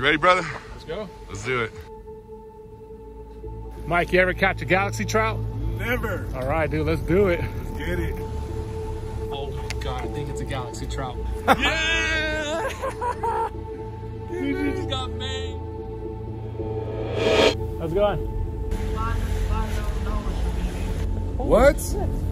You ready, brother? Let's go. Let's do it. Mike, you ever catch a galaxy trout? Never. All right, dude, let's do it. Let's get it. Oh my God, I think it's a galaxy trout. Yeah! You just got made. How's it going? What?